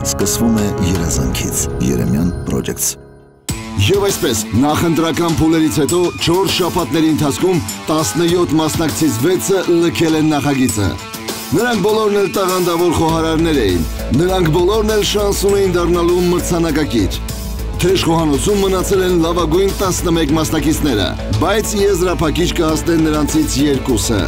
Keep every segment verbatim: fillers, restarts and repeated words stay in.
սկսվում է երազանքից։ Երեմյան Projects։ Եվ այսպես, նախընտրական փուլերից հետո չորս շաբաթների ընթացքում տասնյոթ մասնակցից վեցը լքել են նախագիծը։ Նրանք բոլորն էլ տաղանդավոր խոհարարներ էին, նրանք բոլորն էլ շանս ունեին դառնալու մրցանակակիր։ Թեժ խոհանոցում մնացել են լավագույն տասնմեկ մասնակիցները, բայց եզրափակիչ կհասնեն նրանցից երկուսը։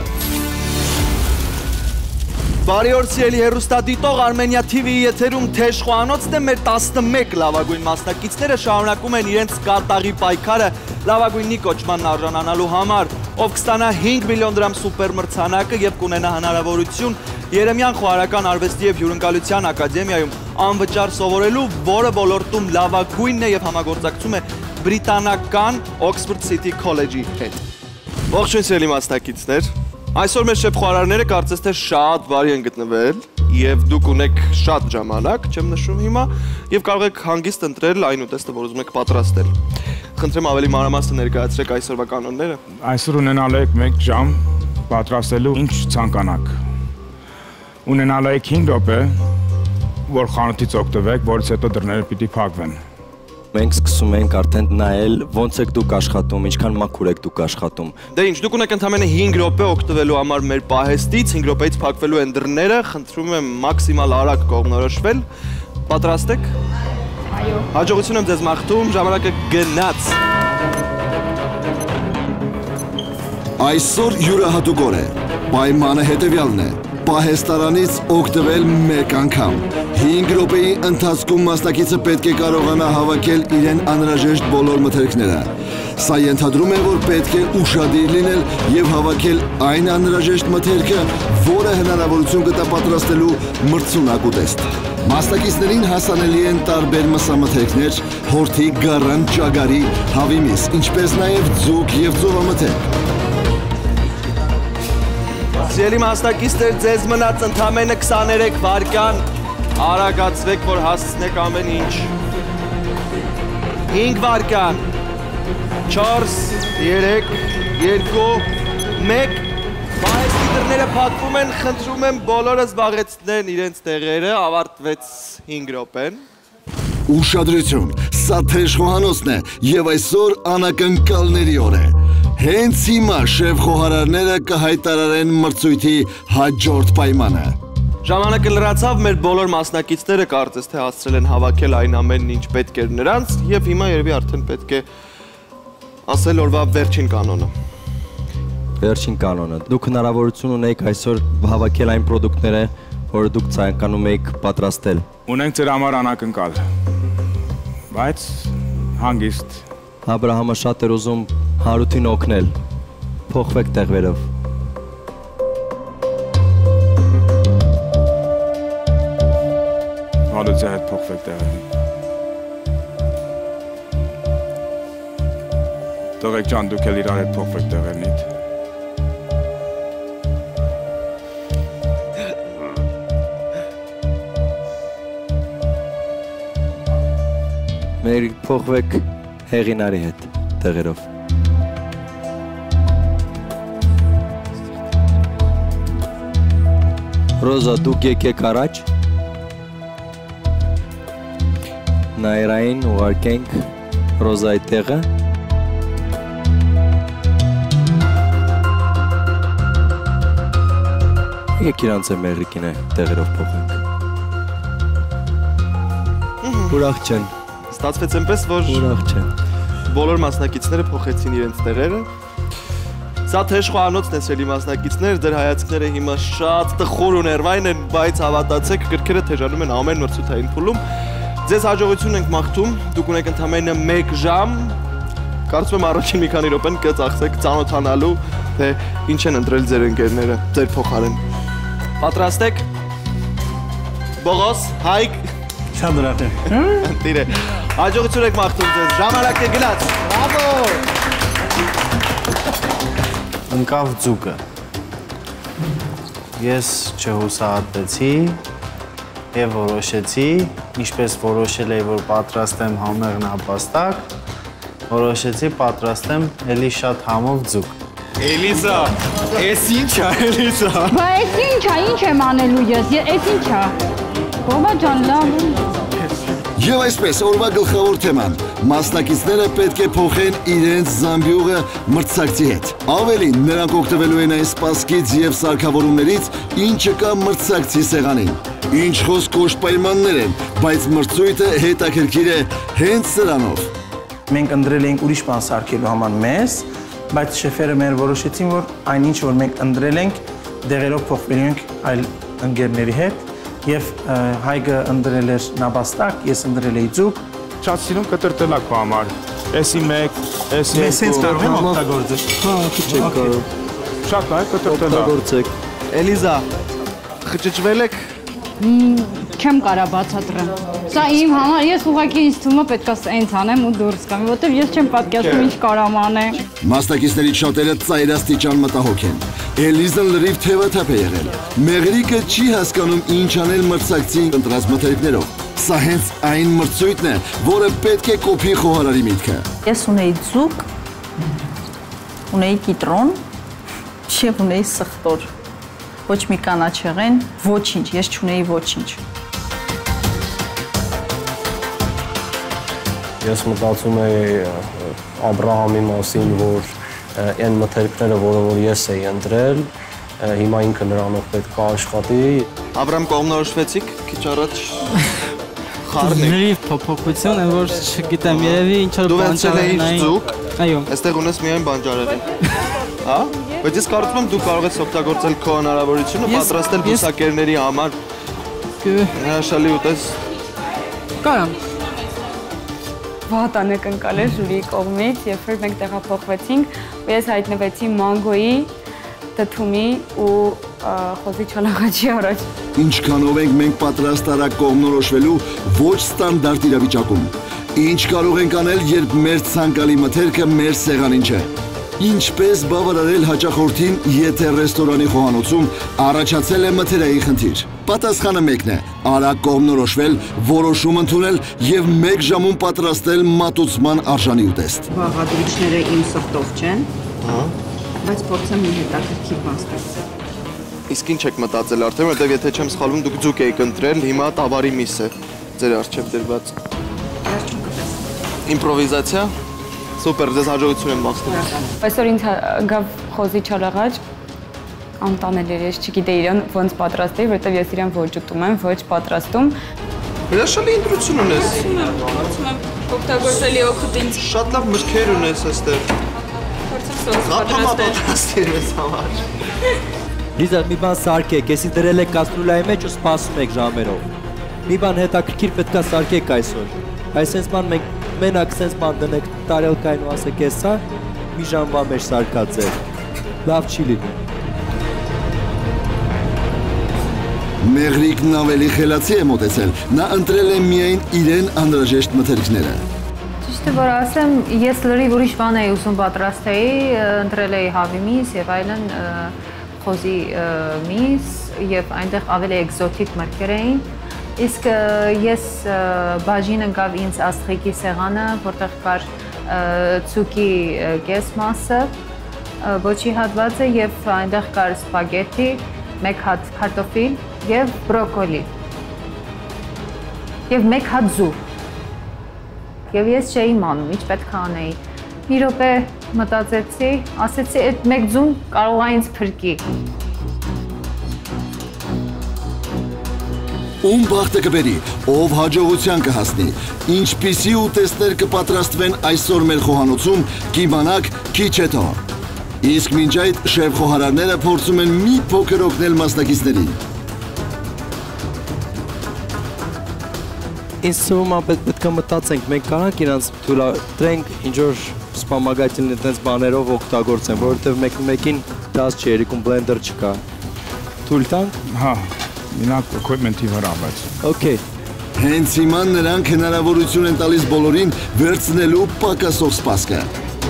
Բարի օր սիրելի հեռուստադիտող, Armenia T V-ի եթերում թեժ խոհանոցն է, մեր տասնմեկ լավագույն մասնակիցները շարունակում են իրենց կատաղի պայքարը լավագույնի կոչմանն արժանանալու համար, ով կստանա հինգ միլիոն դրամ սուպեր մրցանակը և կունենա հնարավորություն Երեմյան խոհարական արվեստի և հյուրընկալության ակադեմիայում անվճար սովորելու, որը ոլորտում լավագույնն է և համագործակցում է բրիտանական Oxford City College-ի հետ։ Ողջույն սիրելի մասնակիցներ։ Այսօր մեր շեֆ խոհարարները կարծես թե շատ բարի են գտնվել և դուք ունեք շատ ժամանակ, չեմ նշում հիմա, և կարող եք հանգիստ ընտրել այն ուտեստը, որ ուզում եք պատրաստել։ Խնդրեմ ավելի մանրամասն ներկայացրեք այսօրվա կանոնները։ Այսօր ունենալու եք մեկ ժամ պատրաստելու ինչ ցանկանաք։ Ունենալու եք հինգ րոպե, որ խանութից օգտվեք, որից հետո դռները պիտի փակվեն։ Մենք սկսում ենք արդեն նայել ոնց եք դուք աշխատում, ինչքան մաքուր եք դուք աշխատում։ Դե ինչ, դուք ունեք ընդամենը հինգ րոպե օգտվելու համար մեր պահեստից, հինգ րոպեից փակվելու են դռները, խնդրում եմ մաքսիմալ արագ կողմնորոշվել։ Պատրաստ եք։ Այո։ Հաջողություն եմ ձեզ մաղթում, ժամանակը գնաց։ Այսօր յուրահատուկ օր է, պայմանը հետևյալն է, պահեստարանից օգտվել մեկ անգամ։ Հինգ րոպեի ընթացքում մասնակիցը պետք է կարողանա հավաքել իրեն անհրաժեշտ բոլոր մթերքները։ Սա ենթադրում է, որ պետք է ուշադիր լինել և հավաքել այն անհրաժեշտ մթերքը, որը հնարավորություն կտա պատրաստելու մրցունակ ուտեստ։ Մասնակիցներին հասանելի են տարբեր մսամթերքներ, հորթի, գառան, ճագարի, հավի միս, ինչպես նաև ձուկ և ձողամթերք։ Սիրելի մասնակիցներ, ձեզ մնաց ընդամենը քսաներեք վայրկյան, արագացվեք, որ հասցնեք ամեն ինչ։ հինգ վայրկյան, չորս, երեք, երկու, մեկ, պահեստի դռները փակվում են, խնդրում եմ բոլորը զբաղեցնեն իրենց տեղերը, ավարտվեց հինգ րոպեն։ Ուշադրություն, սա թեժ խոհանոցն է և այսօր անակնկալների օր է։ Հենց հիմա շեֆ խոհարարները կհայտարարեն մրցույթի հաջորդ պայմանը։ Ժամանակը լրացավ, մեր բոլոր մասնակիցները կարծես թե հասցրել են հավաքել այն ամենն ինչ պետք էր նրանց և հիմա երևի արդեն պետք է ասել օրվա վերջին կանոնը։ Վերջին կանոնը։ Դուք հնարավորություն ունեք այսօր հավաքել այն պրոդուկտները, որը դուք ցանկանում եք պատրաստել։ Ունենք ձեր համար անակնկալ, բայց հանգիստ։ Աբրահամը շատ էր ուզում Հարութին օգնել, փոխվեք տեղերով։ Հարութի հետ փոխվեք տեղերով։ Տղեկ ջան, դուք էլ իրար հետ փոխվեք տեղերնիդ։ Մեր փոխվեք հեղինարի հետ տեղերով։ Ռոզա, դուք եկեք առաջ։ Նայրային ուղարկենք Ռոզայի տեղը։ Եկեք իրանց է մեղրիկինը տեղերով փոխենք։ Ուրախ չեն։ Ստացվեց այնպես, որ Ուրախ չեն։ բոլոր մասնակիցները փոխեցին իրենց տեղերը։ Սա թեժ խոհանոցն է, սիրելի մասնակիցներ, ձեր հայացքները հիմա շատ տխուր ու ներվային են, բայց հավատացեք, գրքերը թեժանում են ամեն մրցութային փուլում։ Ձեզ հաջողություն ենք մաղթում, դուք ունեք ընդամենը մեկ ժամ, կարծում եմ առաջին մի քանի րոպեն կծախսեք ծանոթանալու, թե ինչ են ընտրել ձեր ընկերները, ձեր փոխարեն։ Պատրաստ եք։ Բողոս, Հայկ։ Շատ ուրախ եմ։ Ընտիր է։ Հաջողություն եք մաղթում ձեզ, ժամանակն է գնաց։ Բրավո։ Ընկավ ձուկը։ Ես չհուսահատվեցի և որոշեցի, ինչպես որոշել էի, որ պատրաստեմ համեղ նապաստակ, որոշեցի պատրաստեմ էլի շատ համով ձուկ։ Էլիզա, էս ինչ է, Էլիզա։ Բա էս ինչ է, ինչ եմ անելու ես, էս ինչ է։ Բաբա ջան, լավ։ Եվ այսպես, օրվա գլխավոր թեման, մասնակիցները պետք է փոխեն իրենց զամբյուղը մրցակցի հետ։ Ավելին, նրանք օգտվելու են այն սպասքից և սարքավորումներից, ինչը կա մրցակցի սեղանին։ Ինչ խոսք կոշտ պայմաններ են, բայց մրցույթը հետաքրքիր է հենց սրանով։ Մենք ընտրել էինք ուրիշ բան սարքելու համար մեզ, բայց շեֆերը մեր որոշեցին, որ այնինչ, որ մենք ընտրել ենք, դեղերով փոխվելու ենք այլ ընկերների հետ։ Եվ Հայգը ընտրել էր նապաստակ, ես ընտրել էի ձուկ։ Շատ սիրուն կտրտելակ քո համար։ Էսի մեկ, էսի Ես հենց կարող եմ օգտագործել։ Հա, քիչ կարող։ Շատ այ կտրտելակ։ Օգտագործեք։ Էլիզա, խճճվել եք։ Չեմ կարա բացատրեմ։ Սա իմ համար, ես ուղղակի ինձ թվում է պետք է սենց անեմ ու դուրս գամ, որովհետև ես չեմ պատկերացնում ինչ կարամ անեմ։ Մասնակիցներից շատերը ծայրաստիճան մտահոգ են։ Էլիզան լրիվ թևաթափ է եղել։ Մեղրիկը չի հասկանում ինչ անել մրցակցի ընտրած մթերքներով։ Սա հենց այն մրցույթն է, որը պետք է կոփի խոհարարի միտքը։ Ես ունեի ձուկ, ունեի կիտրոն, և ունեի սխտոր։ Ոչ մի կանաչեղեն, ոչինչ, ես չունեի ոչինչ։ Ես մտածում էի Աբրահամի մասին, որ այն մթերքները, որը որ ես էի ընտրել, հիմա ինքը նրանով պետք է աշխատի։ Աբրահամ կողմնորոշվեցիք, քիչ առաջ խառն եք։ Լրիվ փոփոխություն է, որ չգիտեմ, երևի ինչ-որ բանջարեղեն էին ձուկ, այո։ Այստեղ ունես միայն բանջարեղեն։ Հա? Բայց ես կարծում եմ դու կարող ես օգտագործել քո հնարավորությունը, պատրաստել բուսակերների համար։ Հրաշալի ուտես։ Կարամ։ Վատ անակնկալ էր ժյուրիի կողմից, երբ որ մենք տեղափոխվեցինք, ու ես հայտնվեցի մանգոյի, դդումի ու խոզի չալաղաջի առաջ։ Ինչքանով ենք մենք պատրաստ արագ կողմնորոշվելու ոչ ստանդարտ իրավիճակում։ Ինչ կարող ենք անել, երբ մեր ցանկալի մթերքը մեր սեղանին չէ։ Ինչպես բավարարել հաճախորդին, եթե ռեստորանի խոհանոցում առաջացել է մթերայի խնդիր։ Պատասխանը մեկն է՝ արագ կողմնորոշվել, որոշում ընդունել և մեկ ժամում պատրաստել մատուցման արժանի ուտեստ։ Բաղադրիչները իմ սրտով չեն, բայց փորձեմ մի հետաքրքիր բան ստեղծել։ Իսկ ինչ եք մտածել արդեն, որտեղ եթե չեմ սխալվում, դուք ձուկ եք ընտրել, հիմա տավարի միս է ձեր առջև դրված։ Իմպրովիզացիա։ Սուպեր, ձեզ հաջողություն եմ մաղթում։ Այսօր ինձ գավ խոզի չալաղաջ, անտանել էր, ես չգիտեի իրան ոնց պատրաստեի, որովհետև ես իրան ոչ ուտում եմ, ոչ պատրաստում։ Հրաշալի ընտրություն ունես։ Փորձում եմ օգտագործել օգուտ ինձ։ Շատ լավ մրգեր ունես այստեղ։ Փորձեմ սոս պատրաստել ես համար։ Լիզա, մի բան սարքեք, եսի դրել եք կաստրուլայի մեջ ու սպասում եք ժամերով։ Մի բան հետաքրքիր պետքա սարքեք այսօր։ Այսպես բան մենք մենակ սենց բան դնեք տարելկային ու ասեք ես սա մի ժամվա մեջ սարկած է, լավ չի լինի։ Մեղրիկն ավելի խելացի է մոտեցել, նա ընտրել է միայն իրեն անհրաժեշտ մթերքները։ Ճիշտը որ ասեմ, ես լրիվ ուրիշ բան էի ուզում պատրաստեի, ընտրել էի հավի միս և այլն խոզի միս և այնտեղ ավելի էկզոտիկ մրգեր էին։ Իսկ ես բաժին ընկավ ինձ աստղիկի սեղանը, որտեղ կար ցուկի կես մասը, ոչի հատվածը և այնտեղ կար սպագետի, մեկ հատ կարտոֆիլ և բրոկոլի և մեկ հատ ձուկ։ Եվ ես չէի իմանում, ինչ պետք է անեի։ Մի րոպե մտածեցի, ասեցի այդ մեկ ձուն կարող է ինձ փրկի։ Ում բախտը կբերի, ով հաջողության կհասնի, ինչպիսի ուտեստներ կպատրաստվեն այսօր մեր խոհանոցում, կիմանաք քիչ հետո։ Իսկ մինչ այդ շեֆ խոհարարները փորձում են մի փոքր օգնել մասնակիցներին։ Ինձ թվում է պետք է մտածենք, մենք կարանք իրանց թույլատրենք ինչ-որ սպամագայթին այդպես բաներով օգտագործեն, որովհետև մեկ-մեկին դաս չի, երիկում բլենդեր չկա։ Թույլ տանք։ Հա, մինակ equipment-ի վրա, բայց։ Okay։ Հենց հիմա նրանք հնարավորություն են տալիս բոլորին վերցնելու պակասող սպասքը։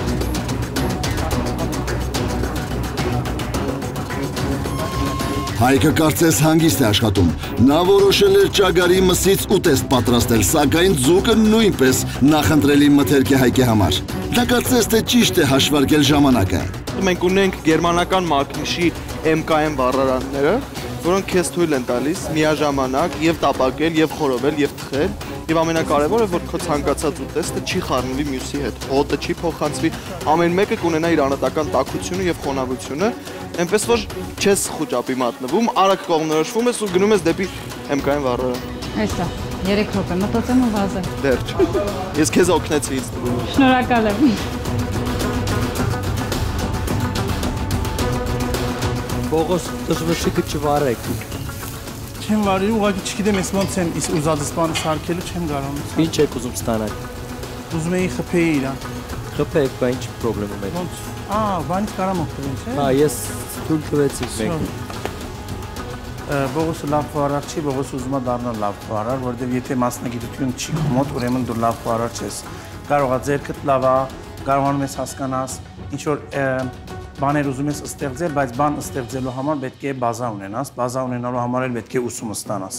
Հայկը կարծես հանգիստ է աշխատում։ Նա որոշել էր ճագարի մսից ուտեստ պատրաստել, սակայն ձուկը նույնպես նախընտրելի մթերք է Հայկի համար։ Նա կարծես թե ճիշտ է հաշվարկել ժամանակը։ Մենք ունենք գերմանական մակնիշի էմ կա էմ վառարանները, որոնք քեզ թույլ են տալիս միաժամանակ եւ տապակել, եւ խորովել, եւ թխել, Եվ ամենակարևորը, որ քո ցանկացած ուտեստը չի խառնվի մյուսի հետ, հոտը չի փոխանցվի, ամեն մեկը կունենա իր անհատական տաքությունը եւ խոնավությունը, այնպես որ չես խոճապի մատնվում, արագ կողմնորոշվում ես ու գնում ես դեպի հեմկային վառարան։ Այսա, երեք րոպե մտածեմ ու վազեմ։ Դեռ չէ։ Ես քեզ օգնեցի ինձ թվում։ Շնորհակալ եմ։ Բողոս դժվարշիկը չվարեք։ Չեմ վարի, ուղղակի չգիտեմ, ես ոնց եմ ուզածս բանը սարքելու չեմ կարողանում։ Ինչ եք ուզում ստանալ։ Ուզում էի խփեի իրան։ Խփեք, բա ինչ խնդրեմ ունեք։ Ոնց։ Ա, բանից կարամ օգտվեմ, չէ՞։ Հա, ես թույլ տվեցի մեկ։ Բողոսը լավ խոհարար չի, Բողոսը ուզում է դառնալ լավ խոհարար, որովհետև եթե մասնագիտություն չի մոտ, ուրեմն դու լավ խոհարար չես։ Կարող է ձեռքդ լավ է, կարողանում ես հասկանաս, ինչ որ բաներ ուզում ես ստեղծել, բայց բան ստեղծելու համար պետք է բազա ունենաս, բազա ունենալու համար էլ պետք է ուսում ստանաս։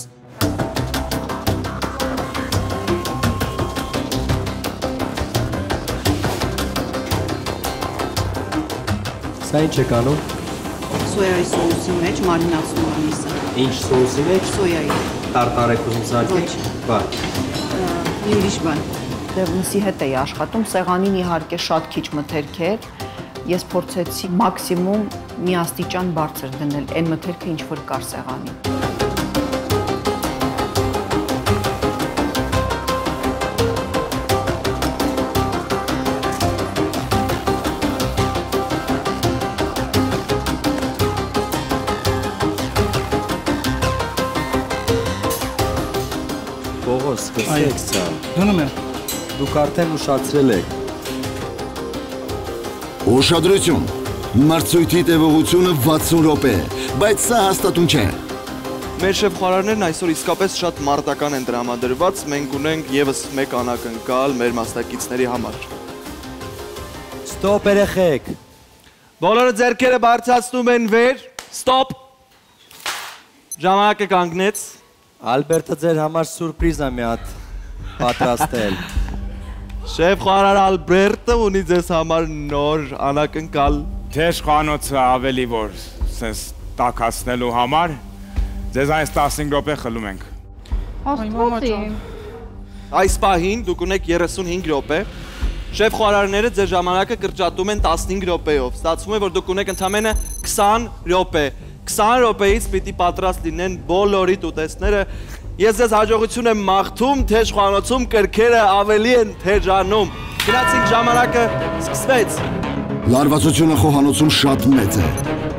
Սա ինչ եք անում։ Սոյայի սոուսի մեջ մարինացնում եմ միսը։ Ինչ սոուսի մեջ։ Սոյայի։ Տարտար եք ուզում սարքել։ Բա։ Մի ուրիշ բան։ Դեռ մսի հետ էի աշխատում, սեղանին իհարկե շատ քիչ մթերք էր։ Ես փորձեցի մաքսիմում մի աստիճան բարձր դնել այն մթերքը, ինչ որ կար սեղանին։ Բողոս, սկսեք սա։ Դնում եմ։ Դուք արդեն ուշացրել եք։ Ուշադրություն, մրցույթի տևողությունը վաթսուն րոպե է, բայց սա հաստատուն չէ։ Մեր շեֆ-խոհարարներն այսօր իսկապես շատ մարտական են տրամադրված, մենք ունենք եւս մեկ անակնկալ մեր մասնակիցների համար։ Ստոպ երեխեք։ Բոլորը ձեռքերը բարձրացնում են վեր, ստոպ։ Ժամանակը կանգնեց։ Ալբերտը ձեր համար սուրպրիզ է մի հատ պատրաստել։ Շեֆ-խոհարար Ալբերտը ունի ձեզ համար նոր անակնկալ։ Թեժ խանոցը ավելի որ սենց տաքացնելու համար ձեզ այս տասնհինգ րոպե խլում ենք։ Աստվածի։ Այս պահին դուք ունեք երեսունհինգ րոպե։ Շեֆ-խոհարարները ձեր ժամանակը կրճատում են տասնհինգ րոպեով։ Ստացվում է, որ դուք ունեք ընդամենը քսան րոպե։ քսան րոպեից պիտի պատրաստ լինեն բոլորիդ ուտեստները։ Ես ձեզ հաջողություն եմ մաղթում, թեժ խոհանոցում կրքերը ավելի են թեժանում։ Գնացինք, ժամանակը սկսվեց։ Լարվածությունը խոհանոցում շատ մեծ է։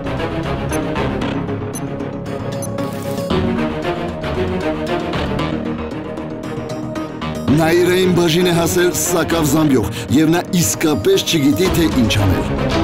Նաիրային բաժին է հասել սակավ զամբյուղ, և նա իսկապես չգիտի, թե ինչ անել։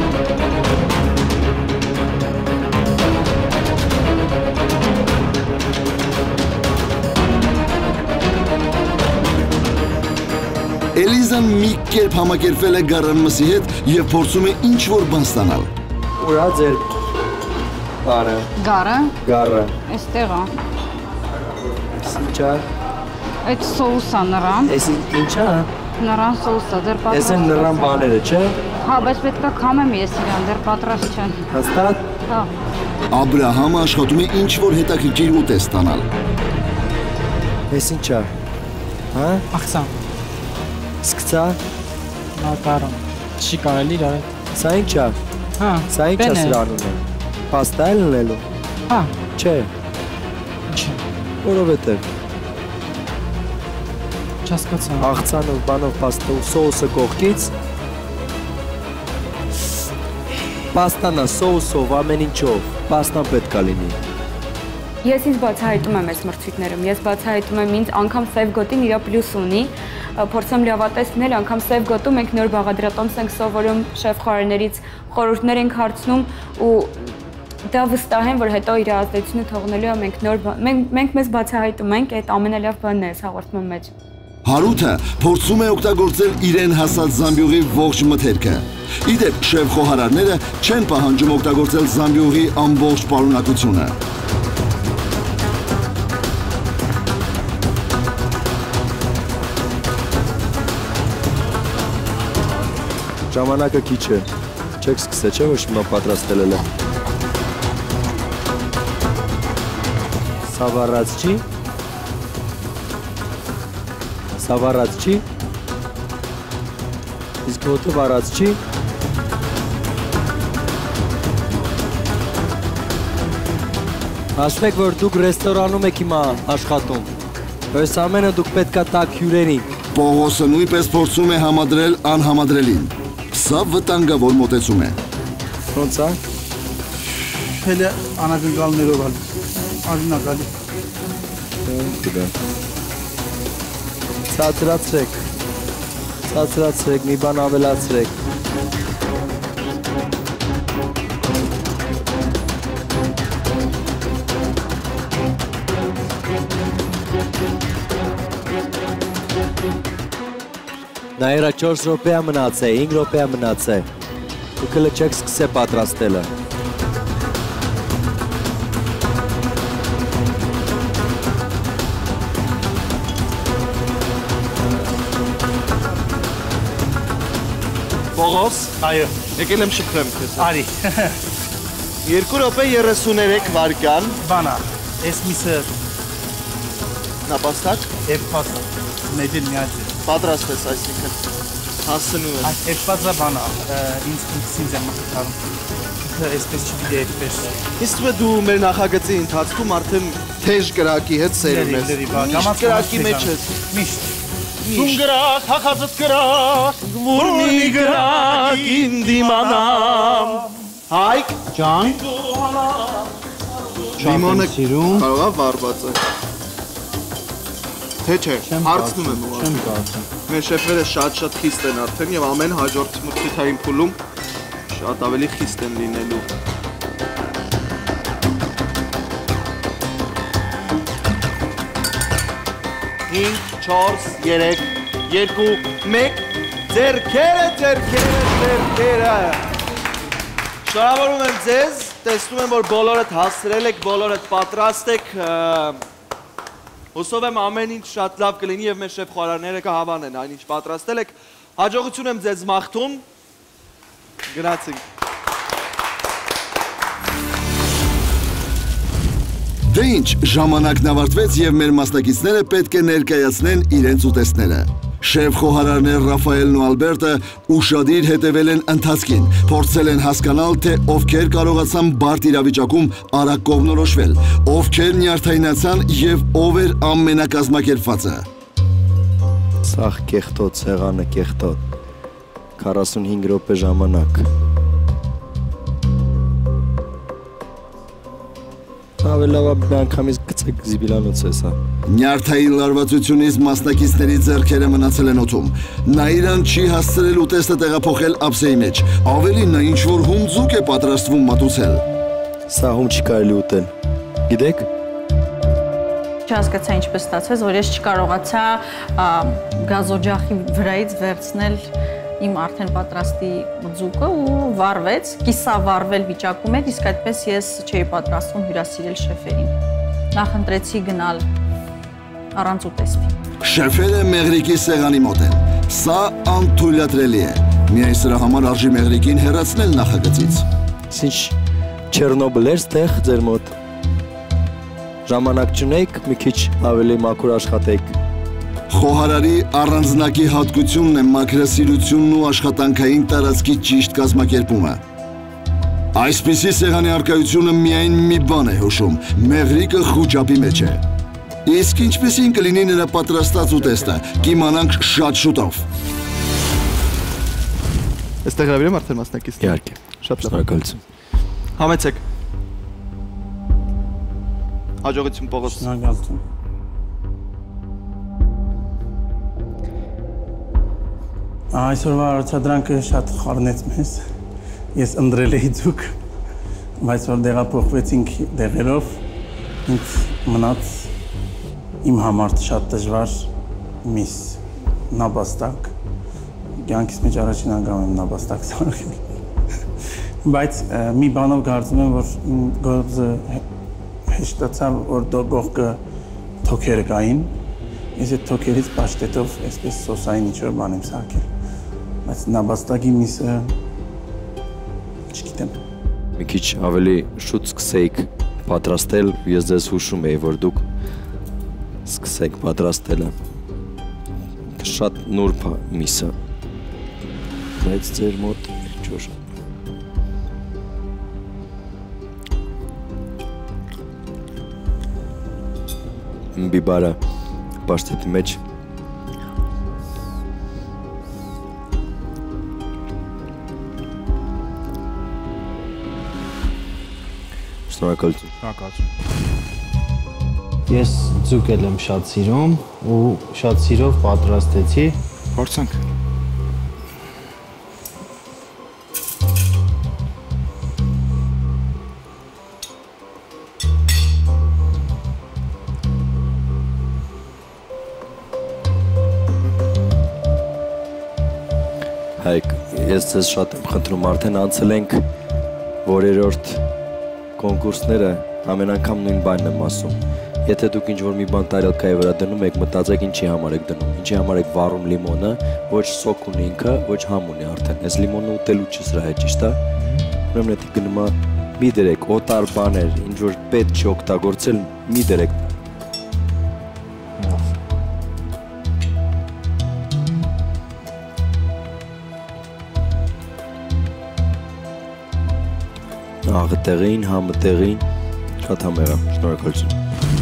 Էլիզան մի կերպ համակերպվել է գարան մսի հետ և փորձում է ինչ-որ բան ստանալ։ Ուրա ձեր բարը։ Գարը։ Գարը։ Այստեղ է։ Ինչա։ Այդ սոուսը նռան։ Էս ինչա։ Նռան սոուսը դեռ պատրաստ։ Էս են նռան բաները, չէ։ Հա, բայց պետք է քամեմ ես իրան, դեռ պատրաստ չեն։ Հաստատ։ Հա։ Աբրահամը աշխատում է ինչ-որ հետաքրքիր ուտեստ ստանալ։ Էս ինչա։ Հա։ Աղցան։ Սկցա։ Մակարոն։ Չի կարելի իրար հետ։ Սա ինչա։ Հա։ Սա ինչա սրանուն է։ Պաստա է լնելու։ Հա։ Չէ։ Չէ։ Որովհետև։ Չհասկացա։ Աղցանով, բանով, պաստա ու սոուսը կողքից։ Պաստանա սոուսով, ամեն ինչով։ Պաստան պետք է լինի։ Ես ինձ բացահայտում եմ այս մրցույթներում, ես բացահայտում եմ ինձ, անգամ սև գոտին իրա պլյուս ունի, փորձեմ լավատեսնել, անգամ սև գոտում ենք նոր բաղադրատոմս ենք սովորում, շեֆ-խոհարարներից խորհուրդներ ենք հարցնում ու դա վստահ եմ, որ հետո իր ազդեցությունը թողնելու է մենք նոր մենք մենք մեզ բացահայտում ենք, այդ ամենալավ բանն է այս հաղորդման մեջ։ Հարութը փորձում է օգտագործել իրեն հասած զամբյուղի ողջ մթերքը։ Իդեպ շեֆ-խոհարարները չեն պահանջում օգտագործել զամբյուղի ամբողջ պարունակությունը։ Ժամանակը քիչ է։ Չեք սկսե, չէ՞ ոչ հիմա պատրաստել է։ Սա վառած չի։ Սա վառած չի։ Իսկ հոտը վառած չի։ Ասեք, որ դուք ռեստորանում եք հիմա աշխատում։ Այս ամենը դուք պետքա տաք հյուրերին։ Պողոսը նույնպես փորձում է համադրել անհամադրելին։ Սա վտանգավոր մոտեցում է։ Ոնց է։ Հələ անակնկալներով ալ։ Արինակալի։ Դե։ Ցածրացրեք։ Ցածրացրեք, մի բան ավելացրեք։ Նայրա չորս րոպեա մնաց է, հինգ րոպեա մնաց է։ Դուք հələ չեք սկսե պատրաստելը։ Պողոս։ Այո։ Եկել եմ շփրեմ քեզ։ Արի։ երկու րոպե երեսուներեք վայրկյան։ Բանա, ես միսը նապաստակ։ Էփած մեջին միաձի։ Պատրաստ ես այսինքն։ Հասնում եմ։ Այս էփածը բանա, ինձ ինքսին եմ մտածում։ Դա էսպես չի էսպես։ Իսկ դու մեր նախագծի ընթացքում արդեն թեժ կրակի հետ սերում ես։ Միշտ կրակի մեջ ես։ Միշտ։ Դու գրակ, հախածդ գրակ, որնի գրակ ինդիմանամ։ Հայք Ջան։ Լիմոնը կարող է վառված է։ Թե չէ, հարցնում եմ ուղղակի։ Չեմ կարծում։ Մեր շեֆերը շատ-շատ խիստ են արդեն եւ ամեն հաջորդ մրցույթային փուլում շատ ավելի խիստ են լինելու։ հինգ, չորս, երեք, երկու, մեկ, ձերքերը, ձերքերը, ձերքերը։ Շնորհավորում եմ ձեզ, տեսնում եմ, որ բոլորդ հասրել եք, բոլորդ պատրաստ եք, հուսով եմ ամեն ինչ շատ լավ կլինի և մեր շեֆ խոհարարները կհավանեն այն ինչ պատրաստել եք, հաջողություն եմ ձեզ մաղթում, գնացինք։ Դե ինչ, ժամանակն ավարտվեց և մեր մասնակիցները պետք է ներկայացնեն իրենց ուտեստները։ Շեֆ խոհարարներ Ռաֆայելն ու Ալբերտը ուշադիր հետևել են ընթացքին, փորձել են հասկանալ, թե ովքեր կարողացան բարդ իրավիճակում արագ կողմնորոշվել, ովքեր նյարդայնացան և ով էր ամենակազմակերպվածը։ Սաղ կեղտոտ, սեղանը կեղտոտ, քառասունհինգ րոպե ժամանակ։ Ավելավա մի անգամից գցեք զիբիլանոց ես, հա։ Նյարդային լարվածությունից մասնակիցների ձեռքերը մնացել են օդում։ Նաիրան չի հասցրել ուտեստը տեղափոխել ափսեի մեջ, ավելին նա ինչ-որ հունձուկ է պատրաստվում մատուցել։ Սա հում չի կարելի ուտել, գիտեք։ Չհասկացա ինչպես ստացվեց, որ ես չկարողացա գազօջախի վրայից վերցնել իմ արդեն պատրաստի ձուկը ու վառվեց, կիսավառվել վիճակում էր, իսկ այդպես ես չէի պատրաստվում հյուրասիրել շեֆերին։ Նախընտրեցի գնալ առանց ուտեստի։ Շեֆերը մեղրիկի սեղանի մոտ են։ Սա անթույլատրելի է։ Միայն սրա համար արժի մեղրիկին հեռացնել նախագծից։ Ինչ Չեռնոբիլ էր ստեղ ձեր մոտ։ Ժամանակ չունեք, մի քիչ ավելի մաքուր աշխատեք։ Խոհարարի առանձնակի հատկությունն է մաքրասիրությունն ու աշխատանքային տարածքի ճիշտ կազմակերպումը։ Այսպիսի սեղանի առկայությունը միայն մի բան է հուշում, մեղրիկը խուճապի մեջ է։ Իսկ ինչպեսին կլինի նրա պատրաստած ուտեստը, կիմանանք շատ շուտով։ Այստեղ հրավիրեմ արդեն մասնակիցներ։ Իհարկե։ Շատ լավ։ Շնորհակալություն։ Համեցեք։ Հաջողություն Պողոս։ Շնորհակալություն։ Այսօրվա առաջադրանքը շատ խառնեց մեզ, ես ընդրել էի ձուկ, բայց որ դեղափոխվեցինք դեղերով, ինձ մնաց իմ համար շատ դժվար միս նապաստակ, կյանքիս մեջ առաջին անգամ եմ նապաստակ սարքել, բայց մի բանով կարծում եմ, որ գործը հեշտացավ, որ գողքը թոքերը կային, ես այդ թոքերից պաշտետով այսպես սոսային ինչ-որ բան եմ սարքել, բայց նապաստակի միսը չգիտեմ։ Մի քիչ ավելի շուտ սկսեիք պատրաստել, ես ձեզ հուշում էի, որ դուք սկսեք պատրաստելը։ շատ նուրբ է միսը։ Բայց ձեր մոտ ինչ-որ բիբարը պաշտետի մեջ շնորհակալություն։ Շնորհակալություն։ Ես ձուկ եմ շատ սիրում ու շատ սիրով պատրաստեցի։ Փորձենք։ Հայկ, ես ձեզ շատ եմ խնդրում, արդեն անցել ենք որերորդ կոնկուրսները, ամեն անգամ նույն բանն եմ ասում։ Եթե դուք ինչ-որ մի բան տարելքայի վրա դնում եք, մտածեք ինչի համար եք դնում, ինչի համար եք վառում լիմոնը, ոչ սոկ ունի ինքը, ոչ համ ունի արդեն, այս լիմոնը ուտելու չի սրա հետ, ճիշտ է։ Ուրեմն եթե գնում է, մի դրեք, օտար բաներ, ինչ-որ պետք չի օգտագործել, մի դրեք։ Աղը տեղին, համը տեղին, շատ համեղ եմ, շնորհակալություն։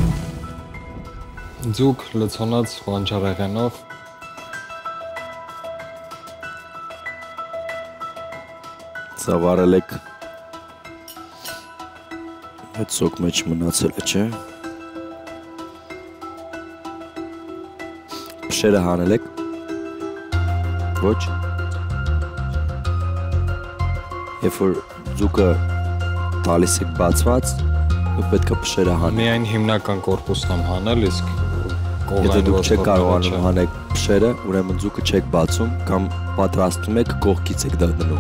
Ձուկ լցոնած բանջարեղենով Սա վարել եք այդ սոկ մեջ մնացել է, չէ։ Փշերը հանել եք։ Ոչ։ Երբ որ ձուկը տալիս եք բացված, դուք պետք է փշերը հանեք։ Միայն հիմնական կորպուսն եմ հանել, իսկ Եթե դուք չեք կարողանում հանեք փշերը, ուրեմն ձուկը չեք բացում կամ պատրաստում եք, կողքից եք դա դնում։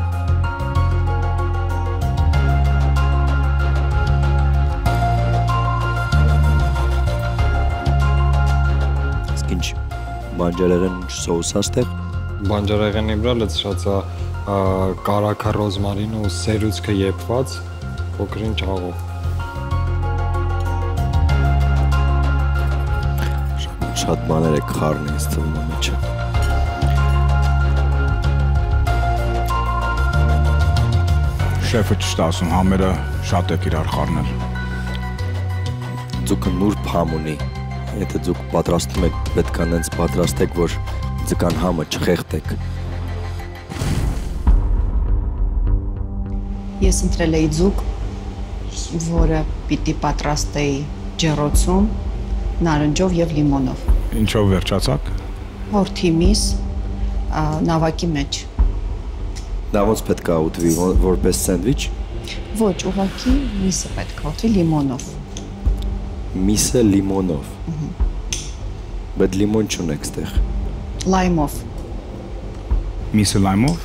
Իսկ ինչ բանջարեղեն սոուս աստեղ։ Բանջարեղենի վրա լցրած է կարագա ռոզմարին ու սերուցքը եփված փոքրինչ աղով։ Շատ բաներ եք խառն ինձ թվում է մեջը։ Շեֆը ճիշտ ասում, համերը շատ եք իրար խառնել։ Ձուկը նուրբ համ ունի։ Եթե ձուկ պատրաստում եք, պետք է նենց պատրաստեք, որ ձկան համը չխեղդեք։ Ես ընտրել էի ձուկ, որը պիտի պատրաստեի ջեռոցում, նարնջով եւ լիմոնով։ Ինչով վերջացաք։ Հորթի միս նավակի մեջ։ Դա ոնց պետք է ուտվի, որպես սենդվիչ։ Ոչ, ուղղակի միսը պետք է ուտվի լիմոնով։ Միսը լիմոնով։ Բայց լիմոն չունեք ստեղ։ Լայմով։ Միսը լայմով։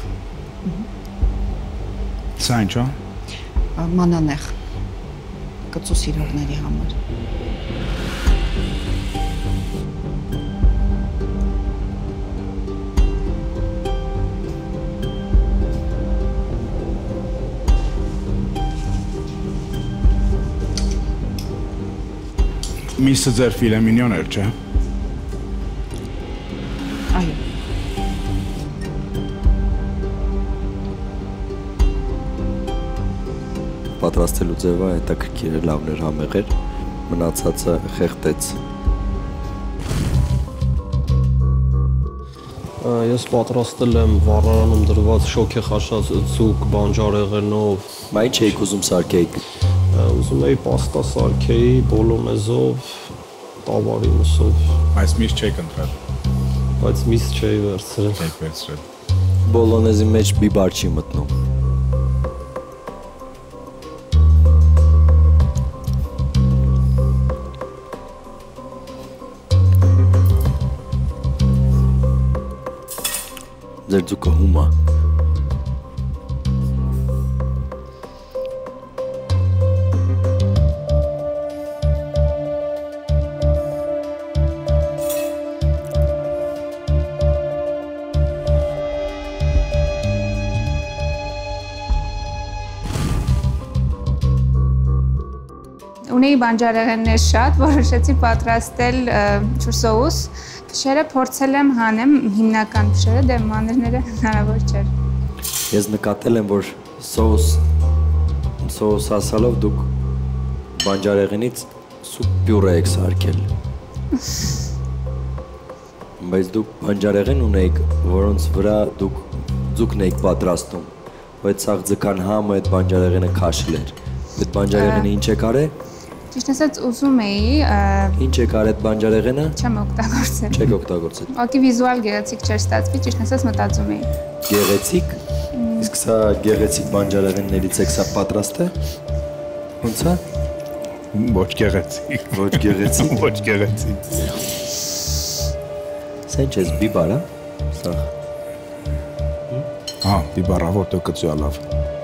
Սա ինչ է։ Մանանեխ։ Կծու սիրողների համար։ Միսը ձեր ֆիլե մինյոն էր, չէ։ Այո։ Պատրաստելու ձևը հետաքրքիր է, լավն էր, համեղ էր, մնացածը խեղդեց։ Ես պատրաստել եմ վառարանում դրված շոք է խաշած ձուկ բանջարեղենով։ Մա ինչ էիք ուզում սարքեիք։ Ուզում էի պաստա սարքեի բոլոնեզով, տավարի մսով։ Բայց միս չեք ընտրել։ Բայց միս չէի վերցրել։ Չեք վերցրել։ Բոլոնեզի մեջ բիբար չի մտնում։ Ձեր ձուկը հում է։ ունեի բանջարեղեններ շատ, որոշեցի պատրաստել ջուր սոուս։ Փշերը փորձել եմ հանեմ, հիմնական փշերը, դե մանրները հնարավոր չէր։ Ես նկատել եմ, որ սոուս սոուս ասալով դուք բանջարեղենից սուպ պյուրե եք սարքել։ Բայց դուք բանջարեղեն ունեիք, որոնց վրա դուք ձուկն էիք պատրաստում, բայց սաղ ձկան համը այդ բանջարեղենը քաշել էր։ Այդ բանջարեղենը ինչ եք արել։ Ճիշտ ասած ուզում էի Ինչ եք արել այդ բանջարեղենը։ Չեմ օգտագործել։ Չեք օգտագործել։ Ուղղակի վիզուալ գեղեցիկ չէր ստացվի, ճիշտ ասած մտածում էի։ Գեղեցիկ։ Իսկ սա գեղեցիկ բանջարեղեններից եք սա պատրաստ է։ Ոնց է։ Ոչ գեղեցիկ։ Ոչ գեղեցիկ։ Ոչ գեղեցիկ։ Սա ինչ է, բիբար է։ Սա։ Հա, բիբարա որտեղ կծուա լավ։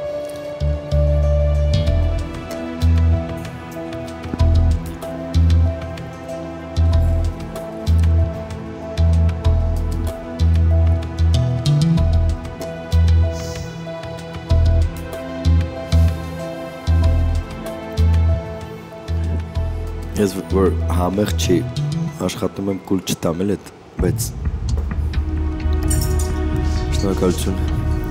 Ես որ համեղ չի աշխատում եմ կուլ չտամ էլ էդ, բայց շնորհակալություն։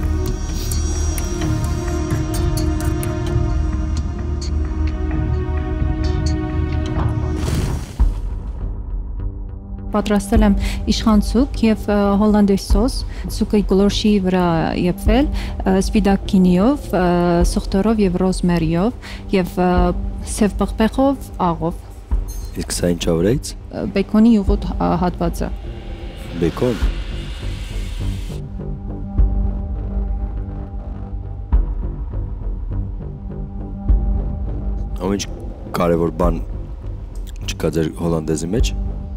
Պատրաստել եմ իշխանցուկ եւ հոլանդեզ սոս, ցուկի գլորշի վրա եփվել, սպիտակ գինիով, սոխտորով եւ ռոզմերիով եւ սև պղպեղով, աղով։ Իսկ սա ինչ ավրայից։ Բեկոնի յուղոտ հատվածը։ Բեկոն։ Ամեն ինչ կարևոր բան չկա ձեր հոլանդեզի մեջ։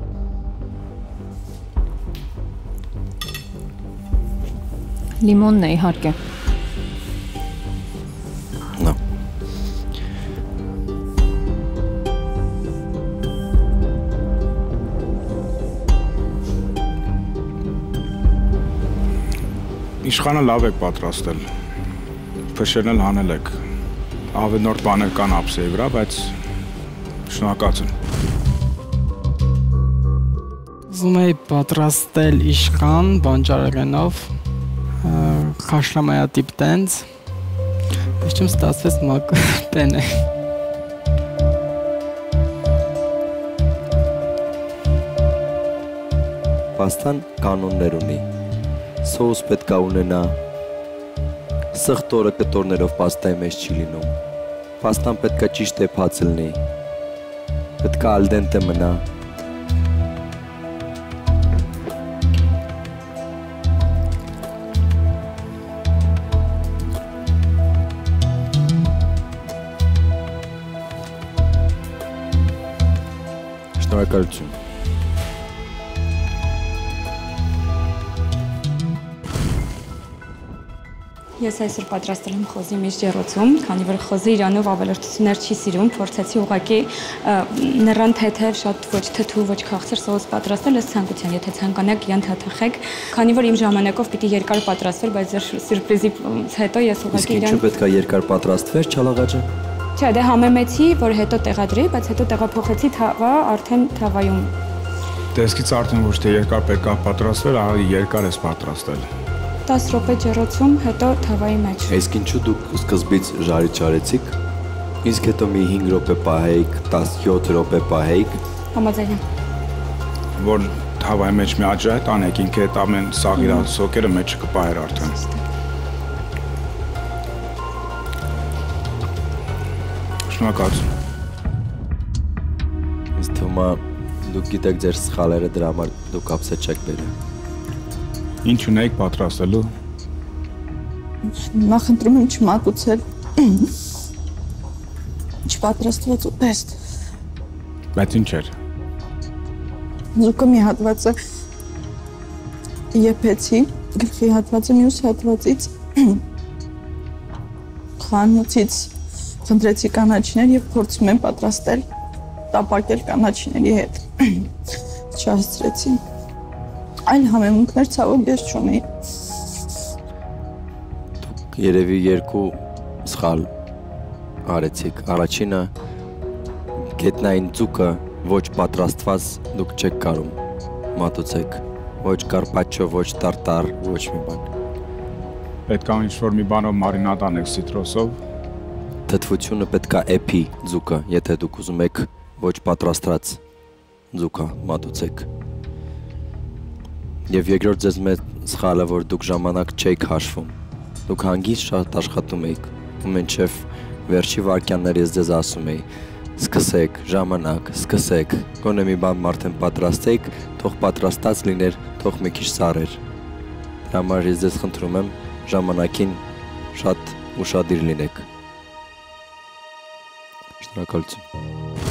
Լիմոնն է իհարկե։ Նա։ Իշխանը լավ եք պատրաստել, փշերն էլ հանել եք, ավելորդ բաներ կան ափսեի վրա, բայց շնորհակալություն։ Ուզում էի պատրաստել իշխան բանջարեղենով, քաշլամայատիպ տենց, բայց չեմ ստացվեց մակ տեն է։ Պաստան կանոններ ունի, սոուս պետք է ունենա, սխտորը կտորներով պաստայի մեջ չի լինում, պաստան պետք է ճիշտ էփած լինի, պետք է ալդենտե մնա։ Շնորհակալություն։ Ես այսօր պատրաստել եմ խոզի միշ ջեռոցում, քանի որ խոզը իրանով ավելորդություններ չի սիրում, փորձեցի ուղղակի նռան թեթև, շատ ոչ թթու, ոչ քաղցր սոուս պատրաստել ըստ ցանկության, եթե ցանկանաք յան թաթախեք, քանի որ իմ ժամանակով պիտի երկար պատրաստվեր, բայց ձեր սյուրպրիզից հետո ես ուղղակի իրան։ Իսկ ինչու պետք է երկար պատրաստվեր չալաղաճը։ Չէ, դե համեմեցի, որ հետո տեղադրի, բայց հետո տեղափոխեցի թավա արդեն թավայում։ Տեսքից արդեն ոչ թե երկար պետք է պատրաստվել, ավելի երկար ես պատրաստել։ տասը րոպե ջեռոցում, հետո թավայի մեջ։ Իսկ ինչու դուք սկզբից ժարի չարեցիք, իսկ հետո մի հինգ րոպե պահեիք, տասնյոթ րոպե պահեիք։ Համաձայն եմ։ Որ թավայի մեջ մի աջահետ անեք, ինքը այդ ամեն սաղ իր սոկերը մեջ կպահեր արդեն։ Շնորհակալություն։ Ինձ թվում է դուք գիտեք ձեր սխալերը, դրա համար դուք ապսետ չեք բերել։ Ինչ ունեիք պատրաստելու։ Նախ ընտրում եմ չմատուցել, չպատրաստված ուտեստ։ Բայց ինչ էր։ Ձուկը մի հատվածը եփեցի, գլխի հատվածը մյուս հատվածից խանութից խնդրեցի կանաչիներ եւ փորձում եմ պատրաստել տապակել կանաչիների հետ։ Չհասցրեցի։ Այլ համեմունքներ ցավոք ես չունեի։ Դուք երևի երկու սխալ արեցիք։ Առաջինը գետնային ձուկը ոչ պատրաստված դուք չեք կարում մատուցեք, ոչ կարպաչո, ոչ տարտար, ոչ մի բան։ Պետք է ինչ-որ մի բանով մարինադ անեք սիտրոսով։ Թթվությունը պետք է էփի ձուկը, եթե դուք ուզում եք ոչ պատրաստած ձուկը մատուցեք։ Եվ երկրորդ ձեզ մեծ սխալը, որ դուք ժամանակ չեք հաշվում։ Դուք հանգիստ շատ աշխատում եք, ու մինչև վերջի վայրկյաններ ես ձեզ ասում էի, սկսեք, ժամանակ, սկսեք, գոնե մի բան արդեն պատրաստեք, թող պատրաստած լիներ, թող մի քիչ սառեր։ Դրա համար ես ձեզ խնդրում եմ ժամանակին շատ ուշադիր լինեք։ Շնորհակալություն։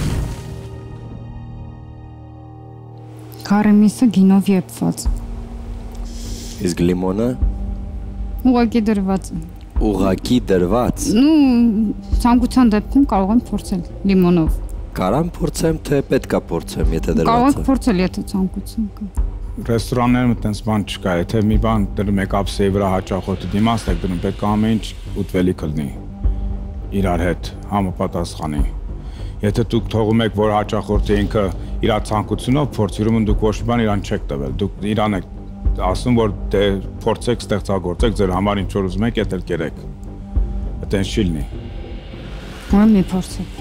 Կարեմիսը գինով եփված։ Իսկ լիմոնը ուղղակի դրված։ Ուղղակի դրված։ Ну, ցանկության դեպքում կարող եմ փորձել լիմոնով։ Կարամ փորձեմ, թե պետքա փորձեմ, եթե դրված է։ Կարող եմ փորձել, եթե ցանկություն կա։ Ռեստորաններում այդպես բան չկա, եթե մի բան դնում եք ափսեի վրա հաճախորդի դիմաց եք դնում, պետք է ամեն ինչ ուտվելիք լինի իրար հետ համապատասխանի։ Եթե դուք թողում եք, որ հաճախորդը ինքը իր ցանկությունով փորձի, ուրեմն դուք ոչ մի բան իրան չեք տվել, դուք իրան եք ասում, որ դե փորձեք, ստեղծագործեք, ձեր համար ինչ որ ուզում եք, դա կերեք։ Այդպես չի լինի։ Ուրեմն մի փորձեք։